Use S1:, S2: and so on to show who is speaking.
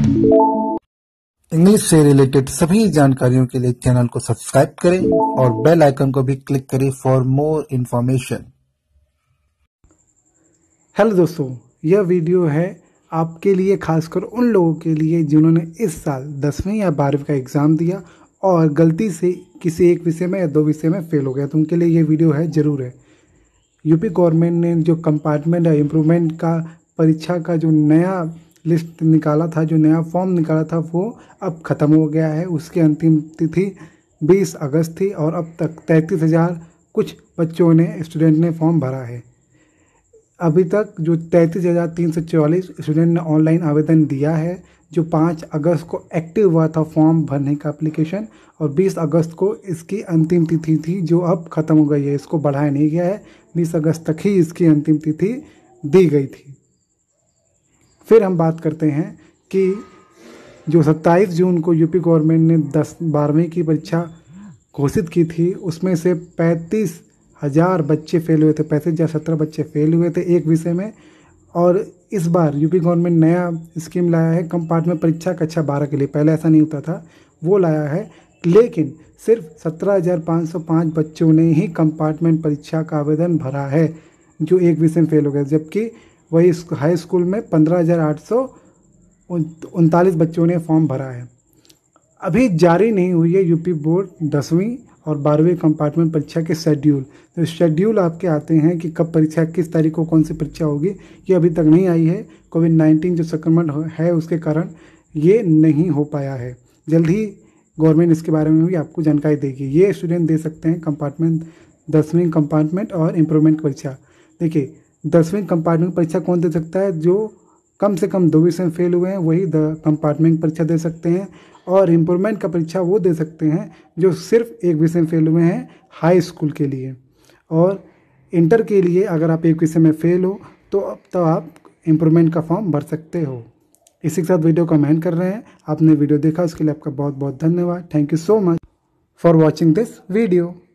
S1: English से related सभी जानकारियों के लिए चैनल को सब्सक्राइब करें और बेल आइकन को भी क्लिक करें फॉर मोर इन्फॉर्मेशन।
S2: हेलो दोस्तों, यह वीडियो है आपके लिए, खासकर उन लोगों के लिए जिन्होंने इस साल 10वीं या 12वीं का एग्ज़ाम दिया और गलती से किसी एक विषय में या दो विषय में फेल हो गया, तो उनके लिए ये वीडियो है ज़रूर है। यूपी गवर्नमेंट ने जो कंपार्टमेंट या इम्प्रूवमेंट का परीक्षा का जो नया लिस्ट निकाला था, जो नया फॉर्म निकाला था, वो अब ख़त्म हो गया है। उसकी अंतिम तिथि 20 अगस्त थी और अब तक 33,000 कुछ बच्चों ने, स्टूडेंट ने फॉर्म भरा है। अभी तक जो 33,344 स्टूडेंट ने ऑनलाइन आवेदन दिया है, जो 5 अगस्त को एक्टिव हुआ था फॉर्म भरने का एप्लीकेशन, और 20 अगस्त को इसकी अंतिम तिथि थी, जो अब ख़त्म हो गई है। इसको बढ़ाया नहीं गया है, 20 अगस्त तक ही इसकी अंतिम तिथि दी गई थी। फिर हम बात करते हैं कि जो 27 जून को यूपी गवर्नमेंट ने 12वीं की परीक्षा घोषित की थी, उसमें से 35,000 बच्चे फेल हुए थे, 35,017 बच्चे फेल हुए थे एक विषय में। और इस बार यूपी गवर्नमेंट नया स्कीम लाया है कंपार्टमेंट परीक्षा कक्षा 12 के लिए। पहले ऐसा नहीं होता था, वो लाया है, लेकिन सिर्फ 17,505 बच्चों ने ही कंपार्टमेंट परीक्षा का आवेदन भरा है, जो एक विषय में फेल हो गए, जबकि वही हाई स्कूल में 15,839 बच्चों ने फॉर्म भरा है। अभी जारी नहीं हुई है यूपी बोर्ड 10वीं और 12वीं कंपार्टमेंट परीक्षा के शेड्यूल। तो शेड्यूल आपके आते हैं कि कब परीक्षा, किस तारीख को कौन सी परीक्षा होगी, ये अभी तक नहीं आई है। कोविड-19 जो संक्रमण है उसके कारण ये नहीं हो पाया है। जल्द ही गवर्नमेंट इसके बारे में भी आपको जानकारी देगी। ये स्टूडेंट दे सकते हैं कंपार्टमेंट 10वीं कंपार्टमेंट और इम्प्रूवमेंट परीक्षा। देखिए, 10वीं कंपार्टमेंट परीक्षा कौन दे सकता है? जो कम से कम 2 विषय में फेल हुए हैं, वही कंपार्टमेंट परीक्षा दे सकते हैं। और इम्प्रूवमेंट का परीक्षा वो दे सकते हैं जो सिर्फ एक विषय में फेल हुए हैं हाई स्कूल के लिए। और इंटर के लिए अगर आप एक विषय में फेल हो तो आप इम्प्रूवमेंट का फॉर्म भर सकते हो। इसी के साथ वीडियो को हम एंड कर रहे हैं। आपने वीडियो देखा उसके लिए आपका बहुत बहुत धन्यवाद। Thank you so much for watching this video.